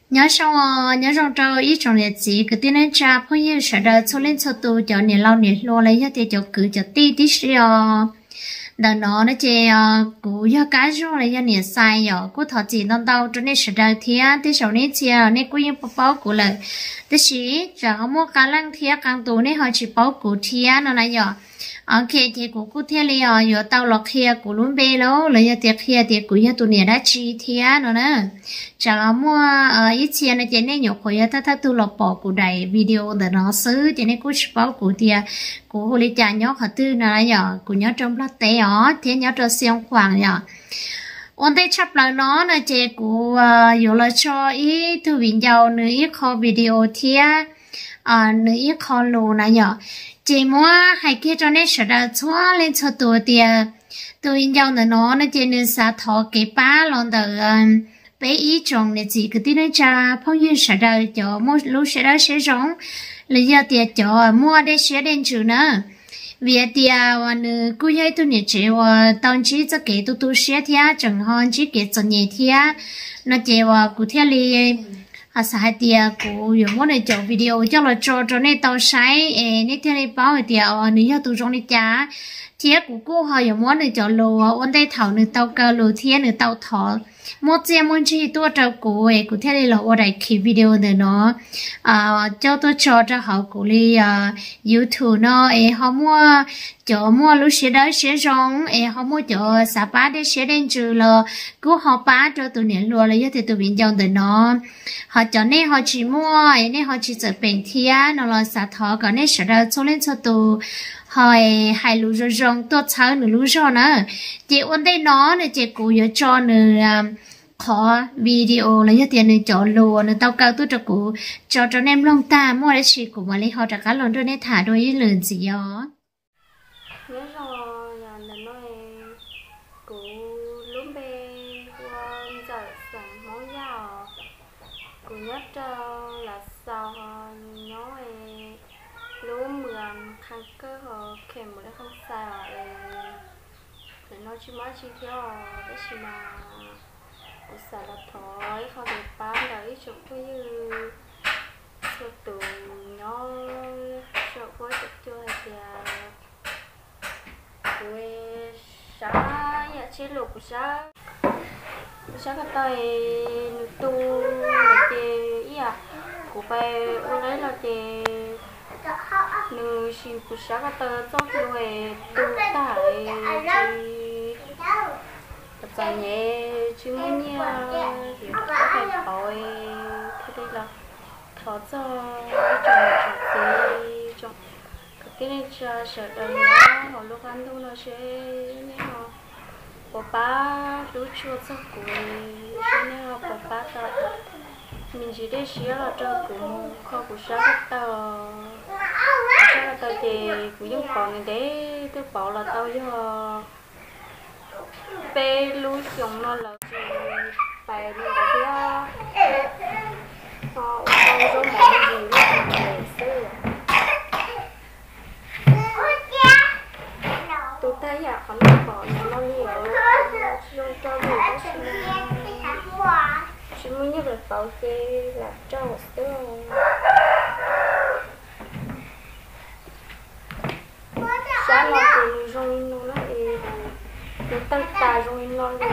nhớ xong trâu ít trong liệt gì cái tin anh cha phong yêu sợ đời cho lên cho tôi cho nè lau nè lo lấy cho tiền cho cứ cho tí xíu đợt nó chơi cú cho cái rồi lấy cho nè sai rồi cú thọ chỉ non đâu cho nên sợ đời thì tí sau này chơi nên cú yêu bao cú lại tí xí giờ không mua cá lăng thì càng tù nên họ chỉ bao cú thì nó này rồi ok thì cú theo lấy rồi tao lọc kia cú luôn bê lâu lấy cho tiền kia thì cú cho tụi nè đã chi thì nó nè giờ mua ít tiền này chơi nên nhiều khối ta tu lọc bỏ cú đầy video để nó xứ cho nên cú bao cú thì cú hồi trả nhớ họ tư nó này rồi cú nhớ trong lát té ó thế nhớ cho xem khoảng rồi ôn đây chấp lại nó là chơi cú nhiều là cho ít tu video giàu nữa ít kho video thì nữa ít kho lù này rồi chị mua hay kia cho nên sợ là xóa lên cho tôi tôi giàu nữa nó chơi nên sao thọ cái ba lần đầu bé ý chồng này chị cứ tin cha phong duyên sợ đời cho mua lúc sẽ đó sẽ giống lấy giờ tiền cho mua để sẽ đến chữ nữa vì tiền và nữ cô ấy tôi nhớ chị và tao chỉ cho cái tôi sẽ thia chẳng hơn chỉ cái cho nhẹ thia nó chị và cụ thể li sai tiền cụ dùng món này chọn video cho nên tao sai nên theo này bảo tiền nếu tôi trong đi trả thiệt của cô họ dùng món này chọn lô ôn đây thảo nữ tao cơ lô thiệt nữ tao thọ một xem muốn chỉ tôi cho cô cụ thể là ở đây khi video này nó cho tôi cho họ cụ li YouTube nó họ mua lúc sẽ đó sẽ rong họ mua cho xã bá để sẽ đến trừ là cứ họ bá cho tụi nền luôn là như thế tụi mình dòng từ nó họ cho nên họ chỉ mua nên họ chỉ trở bệnh thia nó là xã thọ còn nên sẽ ra cho lên cho tụi hỏi hai lú rong tốt cháu nữa lú rong nữa chị ôn đây nó này chị cụ giờ cho nữa khó video là như tiền này chọn lùa nữa tao cao tôi cho cụ cho em long ta mua để chị cụ mà lấy họ trả cá lần rồi nên thả đôi lợn gì đó nhớ rồi là nói cụ lúc bê qua giờ sáng món giàu cụ nhớ là sao nhớ lúc mượn khăn cơ họ kèm một cái không sao để nói chỉ mới chi theo để chỉ mà cụ xả là thổi không để bán đấy chụp cái như cho tụ nhớ cho với cho hay là quê xã ya chế lục xã cái tay tu chế ya của bé ở đấy là chế nữ sĩ của xã cái tay trong người tu tại chế tập nhẹ chứ muốn nha thì có phải hỏi thế đây là thọ cho chồng cái này cho sợ đời nó họ lúc ăn thôi nó sẽ như họ bỏ bá lúa chua cho củi cho nên họ bỏ bá cho mình chỉ để xía là cho cũng kho của sao cái tao thì cũng giống còn này để tôi bảo là tao với họ bê lúa trồng nó là bài đi đó họ không có món gì để xưa tôi thấy à còn bỏ nó nhiều luôn cho người đó chỉ muốn nhất là bảo kê là cho một xíu sáng nó thì rồi nó thì tăng tài rồi nó rồi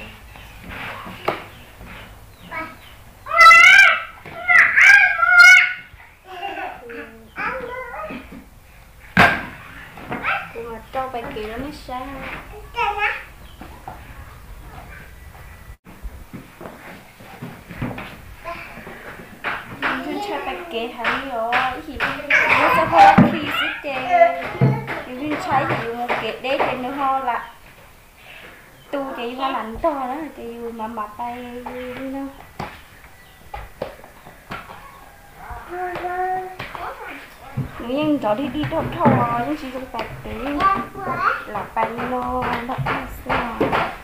cho bài kỳ nó mới sáng mình chơi bài kỳ hay rồi gì nó sẽ ho khi sẽ chơi mình chơi thì một cái đấy thì nó ho là tu thì nó lạnh to đó thì mà mặt tay nó nhưng cho đi đâu thâu nhưng chỉ dùng bạch để là bánh nó đậm sao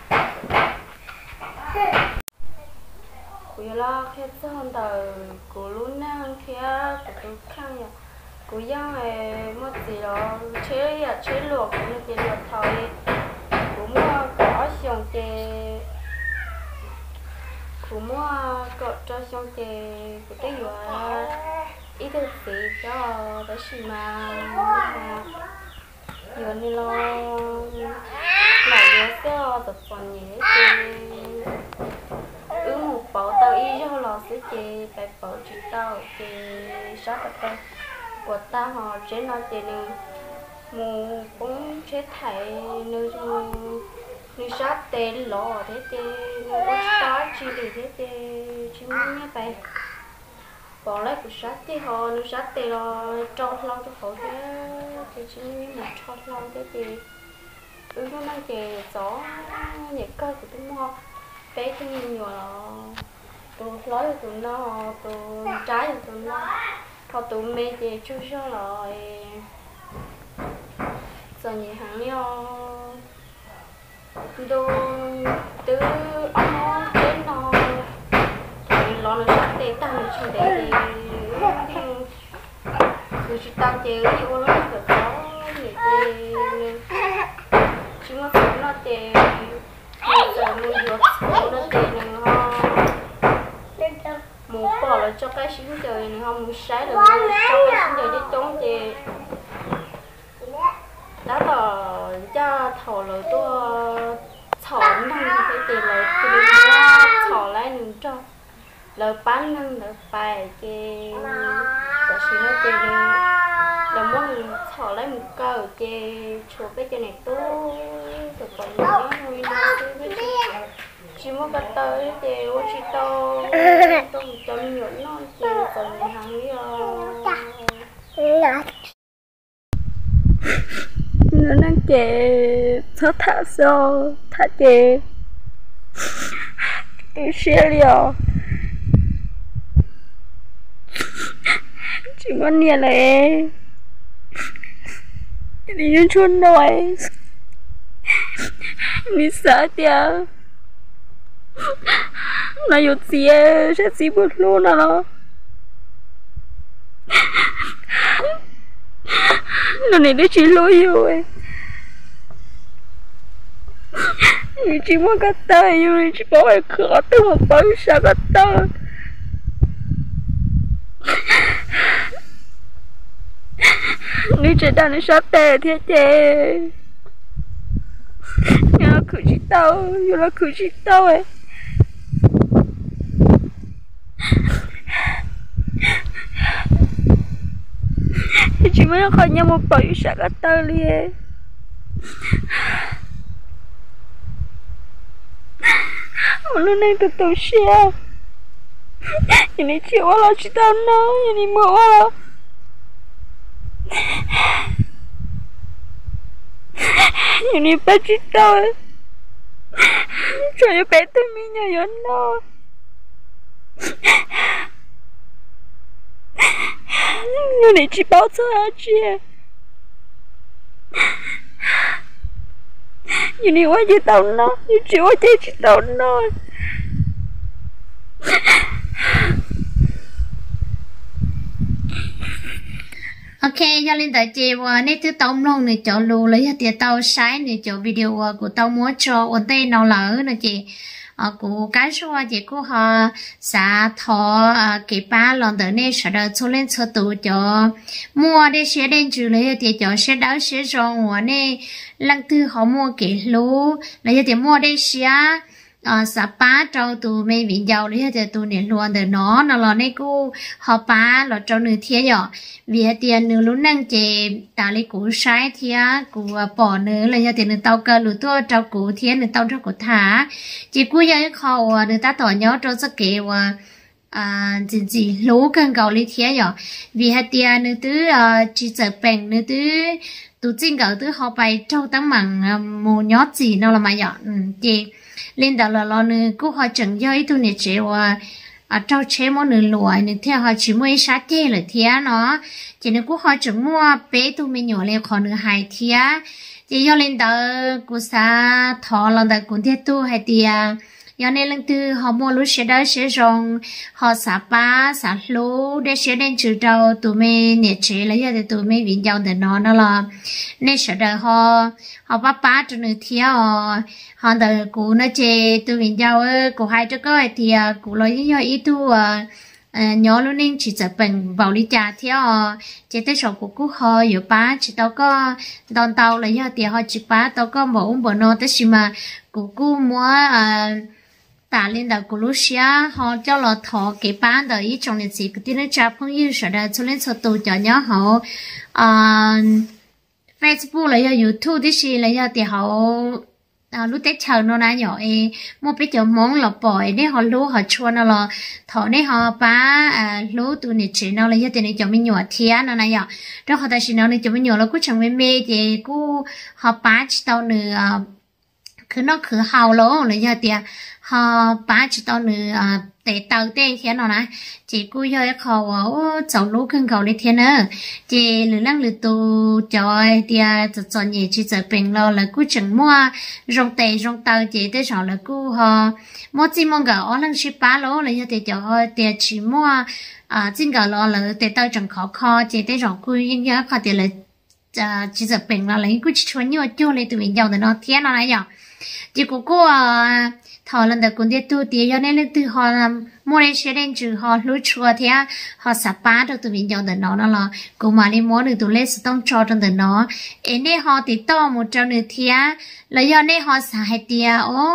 của lo khi xong từ của luôn năng khi của tôi khăn nhỉ của dân này mất gì đó chế luộc như chế luộc thôi cũng có dùng chế của mua cọ cho xong thì của cái gì ít được gì cho tới khi mà giờ này lo lại nhớ tập phần nhỉ thì một bộ tao y cho lo sẽ chị phải bộ chị tao thì sáu tập của ta họ chế nói thì một cũng chế thảy nơi như sát tên lò thế thì có start chi thế thì chỉ muốn nhớ bài bỏ lại của sát thì họ nếu sát thì lo cho lâu cho họ thế thì chỉ muốn một cho lâu thế thì nó đang về gió nhẹ cơ của tôi mua bé tôi nhìn nhiều là tôi nói cho tụi nó tôi trái cho tụi nó họ tụi mẹ thì chú cho rồi giờ nhỉ hàng nhau tôi từ ông nó đến nó thì lo nó sắp để tăng được chuyện đấy thì tôi chỉ tăng chế cái gì nó được có để chúng nó sống nó để giờ mình được nó để nó một bỏ lại cho cái sinh trời này không muốn sai được cho cái sinh trời đi trốn thì đã tỏ cho thổ lời tôi thổ năng cái tiền lời tôi thổ lại nương cho lời bán năng lời bài cái và sự nó tiền là muốn thổ lại một câu cái chùa cái chuyện này tôi rồi còn nó hơi nó chỉ muốn cái tới thì tôi chỉ tôi cho nhuận nó thì còn hàng như nó đang kể thất thả sâu thả kể tôi xe liều chỉ muốn nghe lại đi đến chuồn nói đi sợ tiệt nó yếu gì sẽ gì bớt luôn nó này nó chỉ lỗi rồi mình chỉ muốn cắt tay nhưng chỉ có phải khó tới một bao sao cắt tay người trẻ đang nó sát tè thế thế nhà cứ chỉ tao dù là cứ chỉ tao ấy chỉ mới khỏi nhau một bao sao cắt tay liền nó nên từ từ xe nhìn này chịu quá là chỉ tao nó nhìn này mưa quá là nhìn này bé chỉ tao trời bé tôi mình nhớ nhớ nó nhìn này chỉ bao giờ chị nhìn này quá chỉ tao nó chỉ quá chỉ tao nó ok cho lên tại chị và nên thứ tông luôn này cho lù lấy tiền tao sai này cho video của tao muốn cho ổn tên nào lỡ nè chị của cái số chị của họ xã thọ cái ba lần tới này sẽ đợi cho lên cho tụ cho mua để sẽ đến trừ lấy tiền cho sẽ đỡ sẽ rong và này lần thứ họ mua cái lú lấy tiền mua để sẽ xã ba trâu tụ mấy vị giàu lấy tiền tụ này luôn từ nó là này cô họ ba là trâu nửa thiên rồi vì tiền nửa lúc năng chị ta lấy củ sai thiên củ bỏ nửa là do tiền nửa tàu cơ lũ tua trâu củ thiên nửa tàu trâu củ thả chị cú giờ khâu nửa ta tỏ nhớ trâu rất kề và gì lú cần cầu lấy thiên rồi vì tiền nửa tứ chỉ sợ bèn nửa tứ tụ chính cầu tứ họ bay trâu tấm mảng mù nhót gì nào là mà dọn chị lên đó là lo nửa cú họ chẳng do ít tu nè chị và trâu chế món nửa lụa nửa theo họ chỉ mua sát thế là thế nó chỉ nửa cú họ chẳng mua bé tu mình nhỏ lên còn nửa hai thế chỉ do lên đó cú sa thọ lần đó cũng thế tu hai tia do nên lần thứ họ mua lúc sẽ đó sẽ rong họ xả ba xả lú để sẽ đến trừ đầu tụi mình nhiệt chế lấy ra để tụi mình viện giao để nó là nên sẽ đợi họ ba cho người thiếu họ đợi cụ nó chế tụi viện giao cụ hai cho coi thì cụ nói với nhau ít tu nhớ luôn nên chỉ tập bằng vào lý trà theo chế tới sổ của cụ họ ở ba chỉ tao có đòn tàu lấy ra thì họ chỉ ba tao có một bữa nó tới xí mà cụ mua tả lên đầu của Lucia họ cho lọ thọ cái bán đời ý trong lịch sử cái tin nó phong yêu sợ đã cho lên số tụ cho nhớ họ Facebook lấy ra YouTube đi xí lấy ra thì họ lúc tết chờ nó nãy nhỏ một cái chỗ món lọc bòi để họ lú họ chua nó là thọ để họ bá lú tụi này chỉ nó lấy ra thì này cho mình nhỏ thía nó nãy nhỏ đó họ ta chỉ nó này cho mình nhỏ là cứ chẳng mê thì cứ họ bá chỉ tao nữa cứ nó cứ hào lố lấy ra thì họ bá chỉ tao nữa để tàu tê thế nó nè chỉ cứ giờ họ cháu lú khăn cầu đi thế nữa chỉ lử lăng lử tu trời thì cho nhẹ chỉ giờ bình lo là cứ chẳng mua rong tê rong tàu chỉ tới sau là cứ họ mua chỉ mong gạo ở lăng ship bá lố lấy ra thì cho họ thì chỉ mua chính gạo lo là để tàu chẳng khó kho chỉ tới sau cứ những cái khó thì là chỉ giờ bình lo lấy cứ chỉ nhiều cho lấy tụi mình giàu để nó thế nó này nhở chỉ cô thọ lần đầu cũng đi tu tiền cho nên từ họ mua lên xe lên trừ họ lúa chua thì họ sắp bán được tụi mình dọn từ nó là cũng mà đi mua được tụi lên sẽต้องcho trong từ nó em này họ thì to một trăm nữa thì là do này họ xài tiền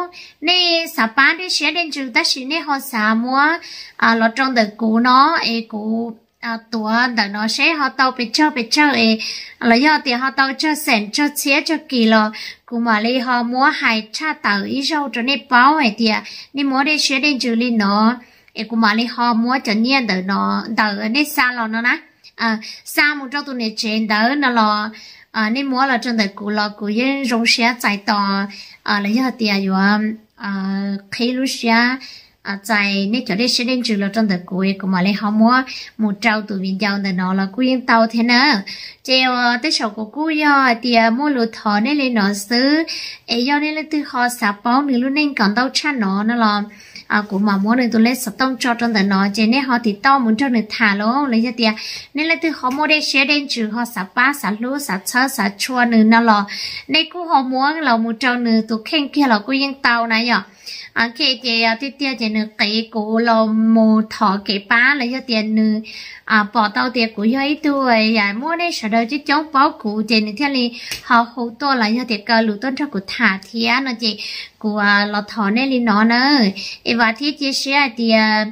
này sắp bán đi xe lên trừ ta chỉ này họ xài mua là trong từ cũ nó cũ tua đợt nó sẽ họ tàu bị chơi là do tiền họ tàu cho sẹn cho xé cho kỳ lò cũng mà đi họ mua hai cha tàu ít rau cho nên bao vậy thì nên mua để xé đến trừ lên nó cũng mà đi họ mua cho nhiên đợt nó đợt nên xa lò nó nè xa một trong tụi này trên đợt nó lò nên mua là trong đợt cũ lò cũ yên rong xé chạy tò là do tiền rồi khi lúc xé tại nếu cho đến sẽ đến trường là trong thời cuối của mà lấy họ mua một trâu tụi mình giàu để nó là quyên tàu thế nữa treo tới sau của cô do thì mua lúa thọ nên lên nó xứ do nên là từ họ sạp báo nữa luôn nên còn tàu chăn nó là của mà mua nên tụi lấy sập tông cho trong thời nó cho nên họ thì to muốn cho người thả lỗ lấy cho tiền nên là từ họ mua đây sẽ đến trường họ sạp ba sạp lúa sạp chớ sạp chua nữa nó là nên cô họ mua là một trâu nữa tụi khen kia là quyên tàu này nhở khi chị tiếp chị nữa cái cổ là một thọ cái bá lấy cho tiền nữa bỏ tàu tiền của ấy tuổi mua đây sợ đâu chứ chống báo cụ chị nữa thế này họ hỗ trợ lại cho tiền cơ lũ tôn cho của thả thì nó chị của lọ thọ nên đi nó nữa và thì chia sẻ thì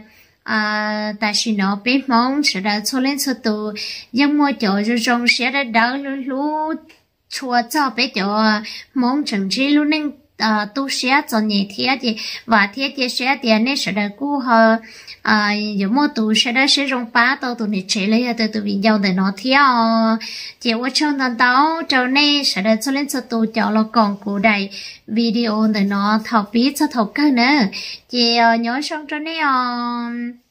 ta chỉ nó biết mong sợ đâu cho lên số tụ nhưng mua chỗ rồi rong sẽ đã đỡ lú chua cho bé chỗ mong chẳng chỉ luôn nên tu sửa cho nhẹ thì và thì sửa thì nên sẽ được cú họ giống một tu sửa đó sẽ rong phá tao tụi này chế lấy từ tụi mình giàu để nó theo chỉ ở trong tận tao trong này sẽ được cho lên cho tu cho nó còn cụ đầy video để nó thảo biết cho thảo cơ nữa chỉ nhớ xong trong này